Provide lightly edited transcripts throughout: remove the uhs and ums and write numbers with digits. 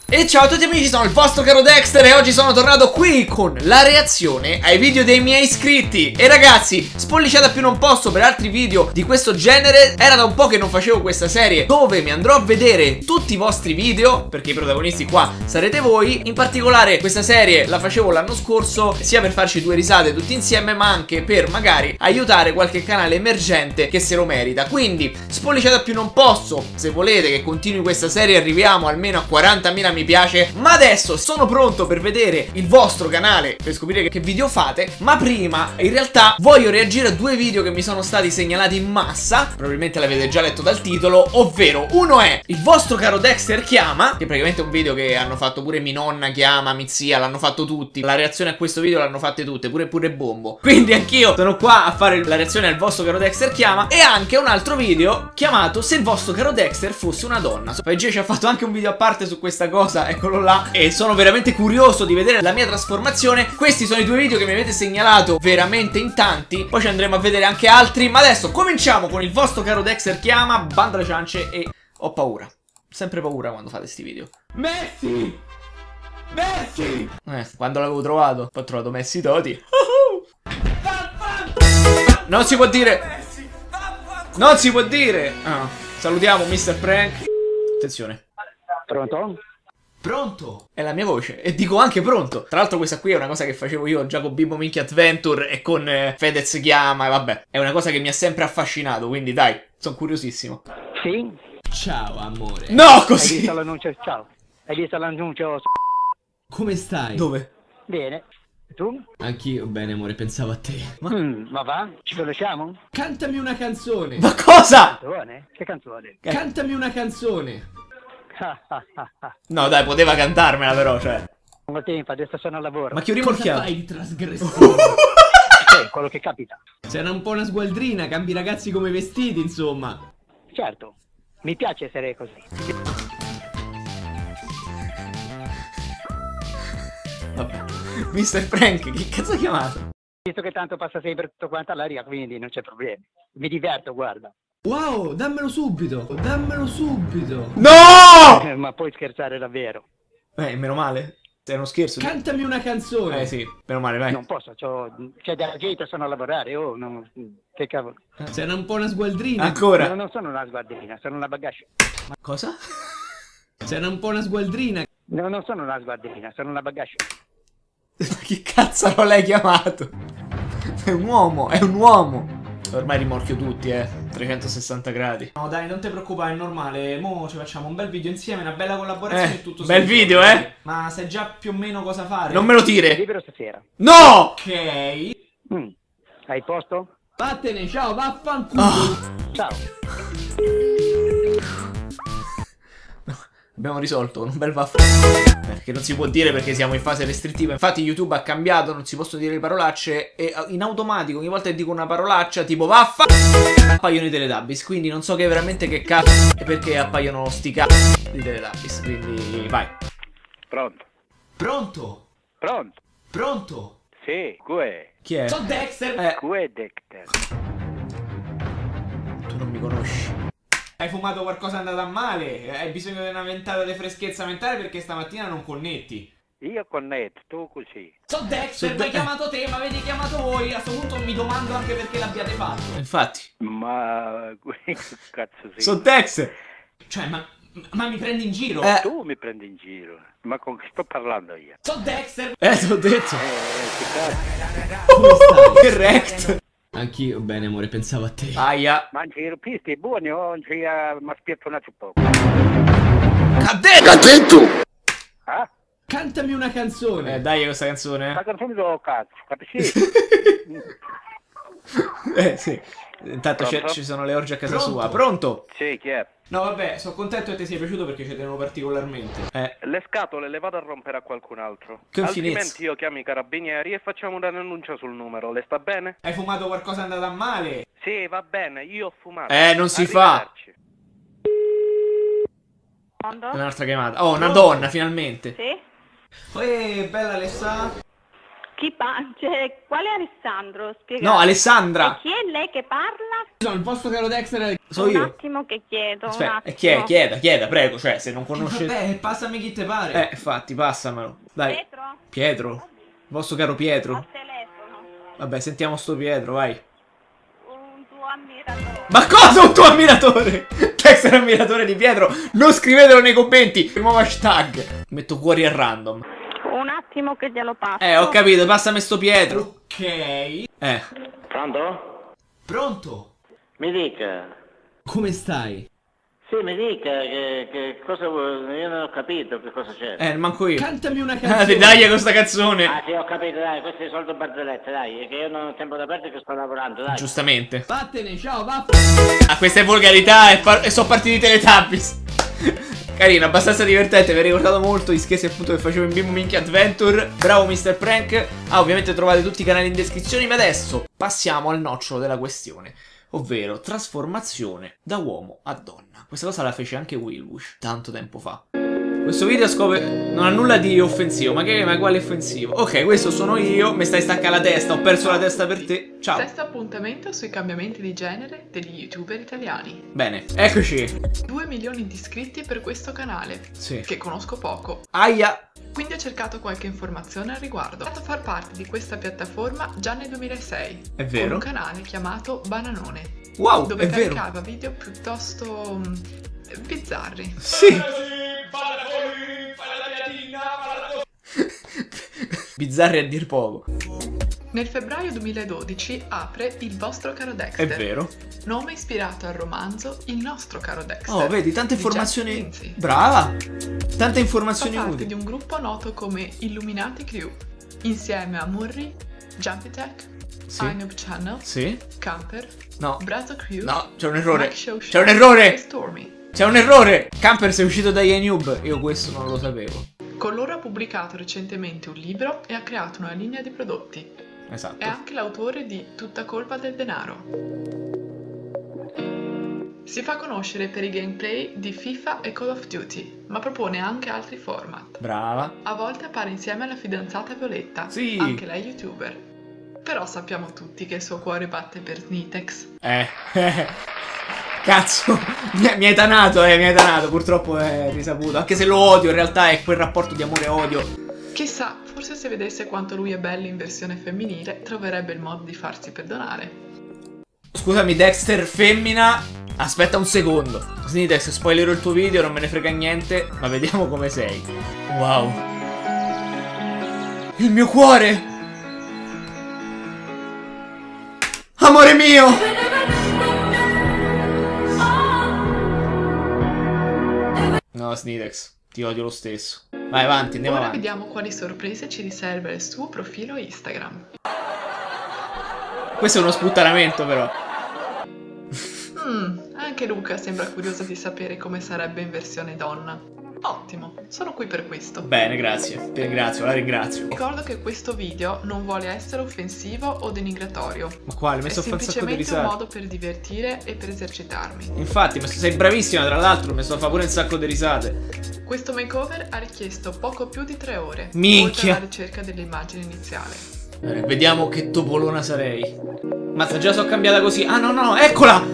E ciao a tutti amici, sono il vostro caro Dexter e oggi sono tornato qui con la reazione ai video dei miei iscritti. E ragazzi, spolliciata più non posso per altri video di questo genere. Era da un po' che non facevo questa serie dove mi andrò a vedere tutti i vostri video, perché i protagonisti qua sarete voi. In particolare questa serie la facevo l'anno scorso sia per farci due risate tutti insieme, ma anche per magari aiutare qualche canale emergente che se lo merita. Quindi spolliciata più non posso, se volete che continui questa serie arriviamo almeno a 40.000 mi piace. Ma adesso sono pronto per vedere il vostro canale, per scoprire che video fate. Ma prima in realtà voglio reagire a due video che mi sono stati segnalati in massa. Probabilmente l'avete già letto dal titolo, ovvero uno è Il vostro caro Dexter chiama, che praticamente è un video che hanno fatto pure mia nonna chiama, mia zia, l'hanno fatto tutti. La reazione a questo video l'hanno fatte tutte, pure Bombo. Quindi anch'io sono qua a fare la reazione al vostro caro Dexter chiama. E anche un altro video chiamato Se il vostro caro Dexter fosse una donna. PG ci ha fatto anche un video a parte su questa cosa, eccolo là, e sono veramente curioso di vedere la mia trasformazione. Questi sono i due video che mi avete segnalato veramente in tanti, poi ci andremo a vedere anche altri. Ma adesso cominciamo con Il vostro caro Dexter chiama, bando alle ciance. E ho paura, sempre paura quando fate sti video. Messi! Messi! Quando l'avevo trovato, ho trovato Messi Toti. Non si può dire. Non si può dire. Salutiamo Mr. Prank. Attenzione. Pronto? Pronto? È la mia voce. E dico anche pronto. Tra l'altro questa qui è una cosa che facevo io già con Bimbo Minchia Adventure e con Fedez chiama e vabbè. È una cosa che mi ha sempre affascinato, quindi dai, sono curiosissimo. Sì? Ciao amore. No, così! Hai visto l'annuncio? Ciao. Hai visto l'annuncio? Come stai? Dove? Bene. Tu? Anch'io bene amore, pensavo a te. Ma va? Ci conosciamo? Cantami una canzone. Ma cosa? Canzone? Che canzone? Cantami una canzone. No dai, poteva cantarmela però, cioè. Non ho tempo, adesso sono al lavoro. Ma che ho Cosa rimorchiato? fai di trasgressivo? Quello che capita. Sei un po' una sgualdrina, cambi ragazzi come vestiti, insomma. Certo. Mi piace essere così. Vabbè. Mr. Prank, che cazzo ha chiamato? Visto che tanto passa sempre tutto quanto all'aria, quindi non c'è problema. Mi diverto, guarda. Wow, dammelo subito. Dammelo subito. No! Ma puoi scherzare davvero? Meno male. È uno scherzo. Cantami una canzone. Sì, meno male, vai. Non posso, c'è della gente, sono a lavorare, che cavolo. Sei un po' una sgualdrina. Ancora. No, non sono una sguardina, sono una bagascia. Ma cosa? Sei un po' una sgualdrina. No, non sono una sguardina, sono una bagascia. Ma che cazzo l'ho lei chiamato? È un uomo, è un uomo. Ormai rimorchio tutti, 360 gradi. No dai, non ti preoccupare, è normale. Mo ci facciamo un bel video insieme, una bella collaborazione e tutto. Bel video, Ma sai già più o meno cosa fare? Non me lo dire. Libero stasera. No! Ok. Hai posto? Vattene, ciao, vaffanculo. Ciao. Abbiamo risolto con un bel vaffanculo. Che non si può dire perché siamo in fase restrittiva. Infatti YouTube ha cambiato, non si possono dire le parolacce. E in automatico ogni volta che dico una parolaccia tipo vaffa appaiono i Teletubbies. Quindi non so che veramente che cazzo è perché appaiono sti cazzo di Teletubbies. Quindi vai. Pronto? Pronto? Pronto? Pronto? Sì, Gue. Chi è? Sono Dexter. Gue Dexter. Tu non mi conosci. Hai fumato qualcosa è andata male? Hai bisogno di una ventata di freschezza mentale perché stamattina non connetti. Io connetto, tu così. Sono Dexter, mi hai chiamato te, ma avete chiamato voi. A questo punto mi domando anche perché l'abbiate fatto. Infatti. Ma che cazzo sei? Sono Tex. Cioè, ma mi prendi in giro? Tu mi prendi in giro. Ma con chi sto parlando io? Sono Dexter. Ti ho detto. Che cazzo? Che rect. Anch'io bene amore, pensavo a te. Aia. Mangi i rupisti buoni o non ci mi spiazzonato poco? Cadetto. Ah? Cantami una canzone. Dai questa canzone. La canzone do cazzo, capisci? Sì. Intanto ci sono le orge a casa Pronto? sua. Pronto? Sì, chi è? No vabbè, sono contento che ti sia piaciuto perché ci tenevo particolarmente. Le scatole le vado a rompere a qualcun altro. Che Altrimenti finezza. io chiamo i carabinieri e facciamo una denuncia sul numero. Le sta bene? Hai fumato qualcosa è andata male? Sì, va bene, io ho fumato. Non si fa. Arrivederci. È un'altra chiamata. Oh, una donna finalmente. Sì? Bella Alessà. Cioè, quale Alessandro? Spiegate. No, Alessandra. E chi è lei che parla? Sono il vostro caro Dexter. Sono io. Un attimo che chiedo. Aspetta, un attimo. chieda, prego. Cioè, se non conoscete. Vabbè, passami chi te pare. Infatti, passamelo. Dai. Pietro? Pietro. Il vostro caro Pietro. Al telefono. Vabbè, sentiamo sto Pietro, vai. Un tuo ammiratore. Ma cosa un tuo ammiratore? Dexter è ammiratore di Pietro. Non scrivetelo nei commenti. Nuovo hashtag. Metto cuori a random. Un attimo che glielo passo. Ho capito, passami sto Pietro. Ok. Pronto? Pronto? Mi dica. Come stai? Sì, mi dica che cosa vuoi. Io non ho capito che cosa c'è. Manco io. Cantami una canzone. Dai questa canzone. Ah sì, ho capito, dai, questi sono soldi barzellette, dai, è che io non ho tempo da perdere che sto lavorando, dai. Giustamente. Vattene, ciao, va. Questa è volgarità e sono partiti i Teletubbies. Carino, abbastanza divertente, mi ha ricordato molto gli scherzi appunto che facevo in Bimbo Minchia Adventure. Bravo Mr. Prank. Ovviamente trovate tutti i canali in descrizione. Ma adesso passiamo al nocciolo della questione, ovvero trasformazione da uomo a donna. Questa cosa la fece anche Willwish tanto tempo fa. Questo video non ha nulla di offensivo. Ma quale offensivo? Ok, questo sono io. Mi stai staccando la testa. Ho perso la testa per te. Ciao. Sesto appuntamento sui cambiamenti di genere degli youtuber italiani. Bene, eccoci. 2 milioni di iscritti per questo canale, Sì. che conosco poco. Aia. Quindi ho cercato qualche informazione al riguardo. Ho iniziato a far parte di questa piattaforma già nel 2006. È vero. Con un canale chiamato Bananone. Wow, dove è vero. caricava video piuttosto bizzarri. Sì. Bizzarri a dir poco. Nel febbraio 2012 apre Il vostro caro Dexter. È vero. Nome ispirato al romanzo Il nostro caro Dexter. Oh, vedi, tante di informazioni. Jack Lindsay. Brava. Tante Fa informazioni parte utili. di un gruppo noto come Illuminati Crew, insieme a Murray, Jumpy Tech, Sì. iNoob Channel, Sì. Camper, No. Brazo Crew, No, c'è un errore. Mike Show C'è un Show errore. e Stormy. C'è un errore. Camper sei uscito da YouTube. Io questo non lo sapevo. Con loro ha pubblicato recentemente un libro e ha creato una linea di prodotti. Esatto. È anche l'autore di Tutta colpa del denaro. Si fa conoscere per i gameplay di FIFA e Call of Duty, ma propone anche altri format. Brava. A volte appare insieme alla fidanzata Violetta, Sì. anche lei youtuber. Però sappiamo tutti che il suo cuore batte per Snitex. Cazzo, mi hai tanato, mi hai tanato. Purtroppo è risaputo. Anche se lo odio, in realtà è quel rapporto di amore-odio. Chissà, forse se vedesse quanto lui è bello in versione femminile, troverebbe il modo di farsi perdonare. Scusami, Dexter femmina. Aspetta un secondo. Snitex, spoilerò il tuo video, non me ne frega niente. Ma vediamo come sei. Wow. Il mio cuore. Amore mio. No, Snitex, ti odio lo stesso. Vai avanti, andiamo Ora avanti. vediamo quali sorprese ci riserva il suo profilo Instagram. Questo è uno sputtanamento però. Anche Luca sembra curioso di sapere come sarebbe in versione donna. Ottimo, sono qui per questo. Bene, grazie. Ti ringrazio, la ringrazio. Ricordo che questo video non vuole essere offensivo o denigratorio. Ma quale? Mi È sto facendo un sacco di semplicemente un risate. modo per divertire e per esercitarmi. Infatti, sei bravissima, tra l'altro, mi sto a fare pure un sacco di risate. Questo makeover ha richiesto poco più di 3 ore. Minchia. Oltre alla ricerca dell'immagine iniziale. Bene, vediamo che topolona sarei. Mazza, già sono cambiata così. Ah, no, eccola!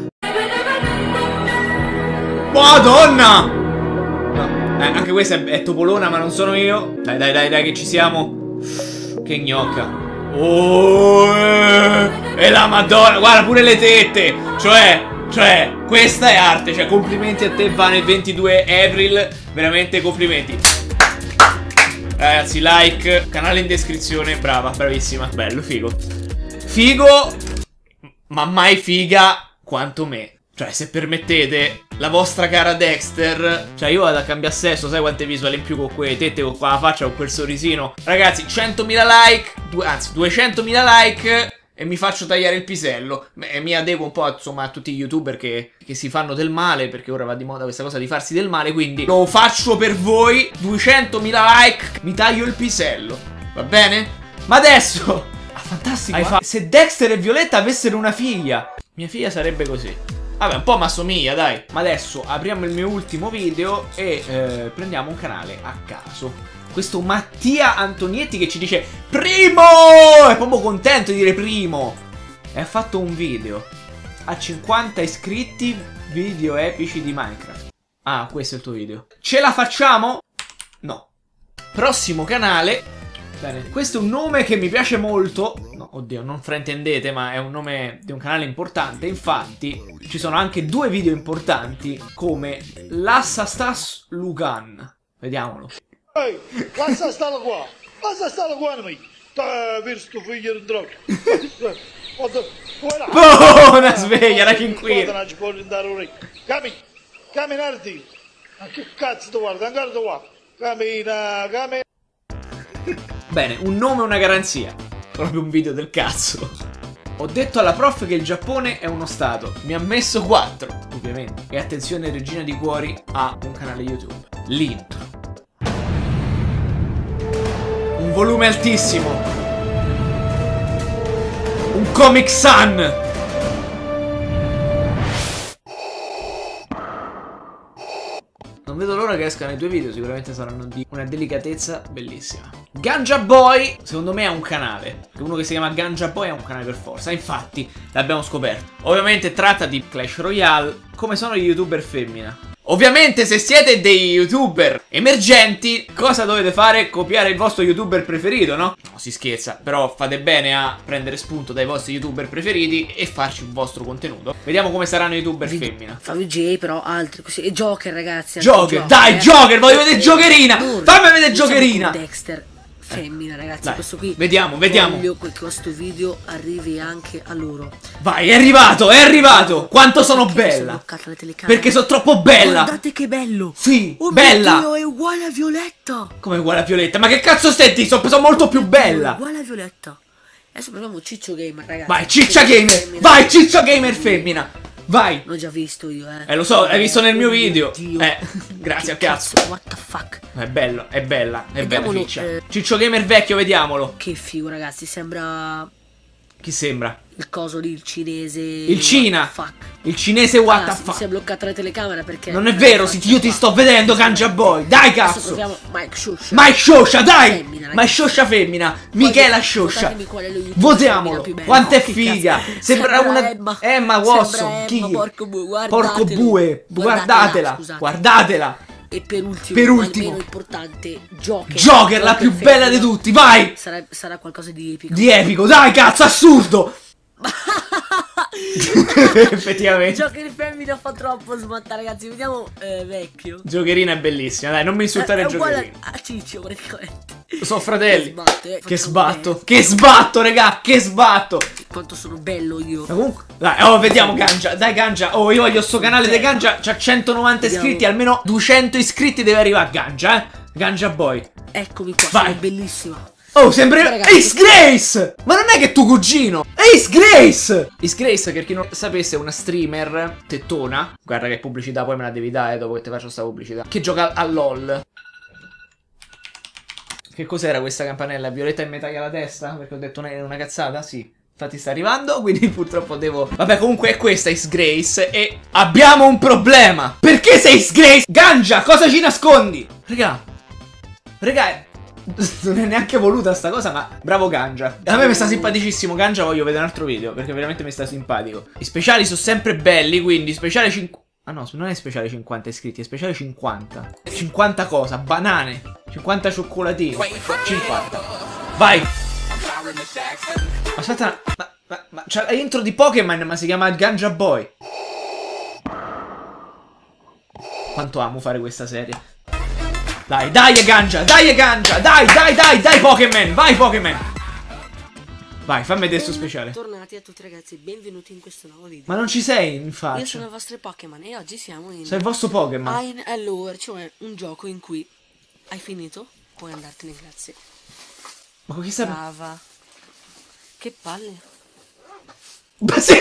Madonna! No, anche questa è topolona, ma non sono io. Dai, che ci siamo. Che gnocca. Oh, e la madonna, guarda pure le tette. Cioè, questa è arte. Cioè, complimenti a te, Vane 22 April. Veramente complimenti. Ragazzi, like, canale in descrizione. Brava, bravissima, bello, figo. Figo, ma mai figa quanto me. Cioè, se permettete, la vostra cara Dexter. Cioè, io vado a cambiare sesso. Sai quante visuali in più con quelle tette, con qua la faccia, con quel sorrisino. Ragazzi, 100.000 like, anzi 200.000 like, e mi faccio tagliare il pisello. E mi adeguo un po', insomma, a tutti gli youtuber che si fanno del male, perché ora va di moda questa cosa di farsi del male. Quindi lo faccio per voi. 200.000 like, mi taglio il pisello. Va bene? Ma adesso... Ah, fantastico. Se Dexter e Violetta avessero una figlia, mia figlia sarebbe così. Vabbè, un po' mi assomiglia, dai. Ma adesso apriamo il mio ultimo video e prendiamo un canale a caso. Questo Mattia Antonietti che ci dice primo! È proprio contento di dire primo. E ha fatto un video. Ha 50 iscritti, video epici di Minecraft. Ah, questo è il tuo video. Ce la facciamo? No. Prossimo canale. Bene, questo è un nome che mi piace molto. No, oddio, non fraintendete, ma è un nome di un canale importante. Infatti, ci sono anche 2 video importanti come Lassastas Lugan. Vediamolo. Ehi, lascia stare qua. Lascia stare qua a me. Visto figlio di droga. Una sveglia, la chinquina. Camminarti. Ma che cazzo ti guarda? Ancora tu qua. Cammina. Bene, un nome e una garanzia. Proprio un video del cazzo. Ho detto alla prof che il Giappone è uno stato. Mi ha messo 4, ovviamente. E attenzione, Regina di Cuori ha un canale YouTube. L'intro. Un volume altissimo. Un Comic Sun. Non vedo l'ora che escano i 2 video, sicuramente saranno di una delicatezza bellissima. Ganja Boy, secondo me, ha un canale. Uno che si chiama Ganja Boy ha un canale per forza. Infatti, l'abbiamo scoperto. Ovviamente tratta di Clash Royale. Come sono gli youtuber femmina? Ovviamente, se siete dei youtuber emergenti, cosa dovete fare? Copiare il vostro youtuber preferito, no? No, si scherza, però fate bene a prendere spunto dai vostri youtuber preferiti e farci un vostro contenuto. Vediamo come saranno i youtuber femmina. Fa VJ, però altri così. E Joker, ragazzi. Joker, dai, Joker, voglio vedere Jokerina. Fammi vedere Jokerina. Dexter. Femmina, ragazzi, dai, questo qui. Vediamo. Voglio che questo video arrivi anche a loro. Vai, è arrivato. Quanto sono bella. Perché sono troppo bella. Guardate che bello. Sì, oh bella. Mio Dio, è uguale a Violetta. Come uguale a Violetta? Ma che cazzo stai? Sono molto più bella. È uguale a Violetta. Adesso proviamo Ciccio Gamer, ragazzi. Vai, Ciccia Gamer. Vai, Ciccio Gamer femmina. Vai. L'ho già visto io, lo so, l'hai visto nel mio video. Grazie al cazzo. What the fuck. È bella, è bella Ciccia. Ciccio Gamer vecchio, vediamolo. Che figo, ragazzi, sembra... Chi sembra? Il coso lì, il cinese. Il Cina. Fuck. Il cinese what the fuck. Si è bloccata la telecamera perché... Non è vero, io ti sto vedendo, Ganja Boy. Dai, cazzo. Adesso proviamo Mike Shosha. Mike Shosha, dai. Mike Shosha femmina. Michela Shosha. Votiamolo. Quanto è figa. Sembra una... Emma Watson. Chi? Porco bue. Guardatela. Guardatela. E per ultimo, almeno importante, Joker, la più bella di tutti, vai! Sarà qualcosa di epico. Di epico, dai, cazzo, assurdo! Effettivamente. Joker femmina fa troppo smatta, ragazzi. Vediamo vecchio. Jokerina è bellissima, dai, non mi insultare Jokerina. A Ciccio, praticamente. Sono fratelli. Che sbatto. Che sbatto, raga, che sbatto. Quanto sono bello io. Ma comunque, dai, vediamo Ganja. Dai, Ganja. Oh, io voglio sto canale di Ganja. C'ha 190 iscritti, almeno 200 iscritti deve arrivare a Ganja, Ganja Boy. Eccomi qua, sono bellissima. Oh, sembra Ace Grace! Ma non è che è tuo cugino! Ace Grace! Ace Grace, per chi non sapesse, è una streamer tettona. Guarda che pubblicità, poi me la devi dare dopo che ti faccio sta pubblicità. Che gioca a LOL. Che cos'era questa campanella? Violetta in metà alla testa? Perché ho detto una cazzata? Sì. Infatti sta arrivando, quindi purtroppo devo... Vabbè, comunque è questa Ace Grace e abbiamo un problema. Perché sei Ace Grace? Ganja, cosa ci nascondi? Raga, non è neanche voluta sta cosa, ma bravo Ganja. A me mi sta simpaticissimo Ganja, voglio vedere un altro video perché veramente mi sta simpatico. I speciali sono sempre belli, quindi speciale 50... Ah no, non è speciale 50 iscritti, è speciale 50. 50 cosa? Banane. 50 cioccolatini. 50. Vai. Aspetta, ma c'è l'intro di Pokémon, ma si chiama Ganja Boy. Quanto amo fare questa serie. Dai, Ganja, dai Pokémon, vai Pokémon. Vai, fammi vedere sto speciale. Bentornati a tutti ragazzi, benvenuti in questo nuovo video. Ma non ci sei in faccia. Io sono il vostro Pokémon e oggi siamo in... Sei il vostro Pokémon. Allora, cioè un gioco in cui hai finito, puoi andartene, grazie. Ma chi sta... Brava. Che palle. Ma sì.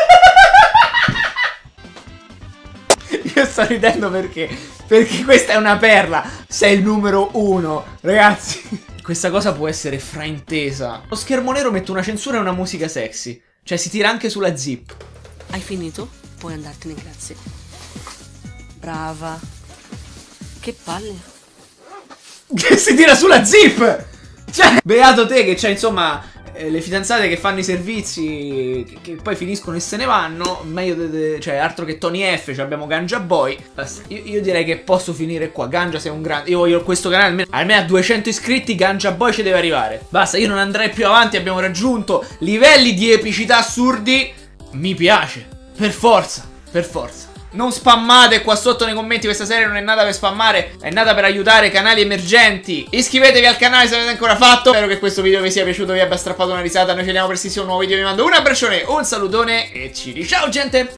Io sto ridendo perché questa è una perla. Sei il numero 1, ragazzi. Questa cosa può essere fraintesa. Lo schermo nero mette una censura e una musica sexy. Cioè si tira anche sulla zip. Hai finito? puoi andartene, grazie. Brava. Che palle. Che si tira sulla zip. Cioè, beato te che c'hai insomma le fidanzate che fanno i servizi che poi finiscono e se ne vanno. Meglio cioè altro che Tony F. Cioè abbiamo Ganja Boy. Io direi che posso finire qua. Ganja sei un grande. Io voglio questo canale almeno a 200 iscritti. Ganja Boy ci deve arrivare. Basta, io non andrei più avanti. Abbiamo raggiunto livelli di epicità assurdi. Mi piace. Per forza. Per forza. Non spammate qua sotto nei commenti, questa serie non è nata per spammare, è nata per aiutare canali emergenti. Iscrivetevi al canale se non l'avete ancora fatto. Spero che questo video vi sia piaciuto, vi abbia strappato una risata. Noi ci vediamo prestissimo a un nuovo video, vi mando un abbraccione, un salutone e ciao gente.